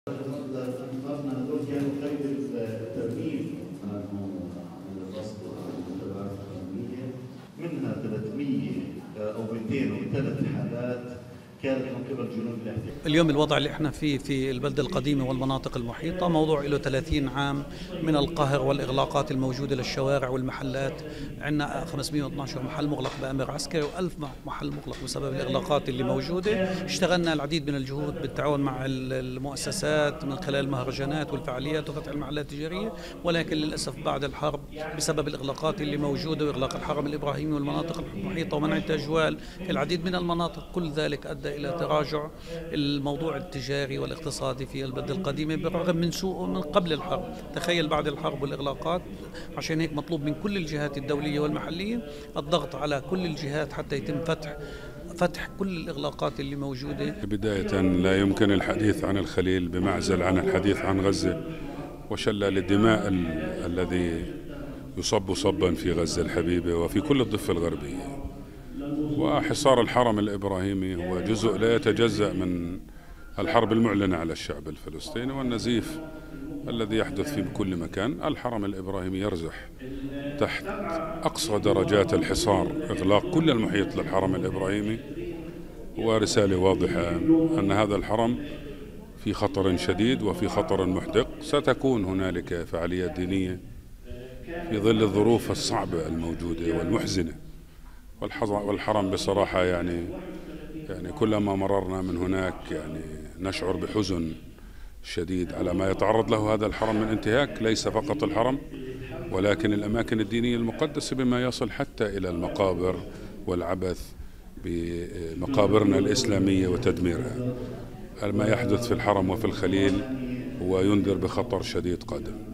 أنفارنا هذول كانوا قيد الترميم منها 300 أو 203 حالات كانت من قبل جنود الاحتلال. اليوم الوضع اللي احنا فيه في البلدة القديمة والمناطق المحيطة موضوع له 30 عام من القهر والإغلاقات الموجودة للشوارع والمحلات. عندنا 512 محل مغلق بأمر عسكري و1000 محل مغلق بسبب الإغلاقات اللي موجودة. اشتغلنا العديد من الجهود بالتعاون مع المؤسسات من خلال المهرجانات والفعاليات وفتح المحلات التجارية، ولكن للأسف بعد الحرب بسبب الإغلاقات اللي موجودة وإغلاق الحرم الإبراهيمي والمناطق المحيطة ومنع التجوال في العديد من المناطق، كل ذلك أدى إلى تراجع الموضوع التجاري والاقتصادي في البلدة القديمة بالرغم من سوءه من قبل الحرب. تخيل بعد الحرب والإغلاقات، عشان هيك مطلوب من كل الجهات الدولية والمحلية الضغط على كل الجهات حتى يتم فتح كل الإغلاقات اللي موجودة. بداية لا يمكن الحديث عن الخليل بمعزل عن الحديث عن غزة وشلال الدماء الذي يصب صبا في غزة الحبيبة وفي كل الضفة الغربية. وحصار الحرم الإبراهيمي هو جزء لا يتجزأ من الحرب المعلنة على الشعب الفلسطيني والنزيف الذي يحدث في كل مكان. الحرم الإبراهيمي يرزح تحت أقصى درجات الحصار، إغلاق كل المحيط للحرم الإبراهيمي، ورسالة واضحة أن هذا الحرم في خطر شديد وفي خطر محدق. ستكون هنالك فعاليات دينية في ظل الظروف الصعبة الموجودة والمحزنة، والحرم بصراحة يعني كلما مررنا من هناك نشعر بحزن شديد على ما يتعرض له هذا الحرم من انتهاك، ليس فقط الحرم ولكن الأماكن الدينية المقدسة، بما يصل حتى إلى المقابر والعبث بمقابرنا الإسلامية وتدميرها. ما يحدث في الحرم وفي الخليل هو ينذر بخطر شديد قادم.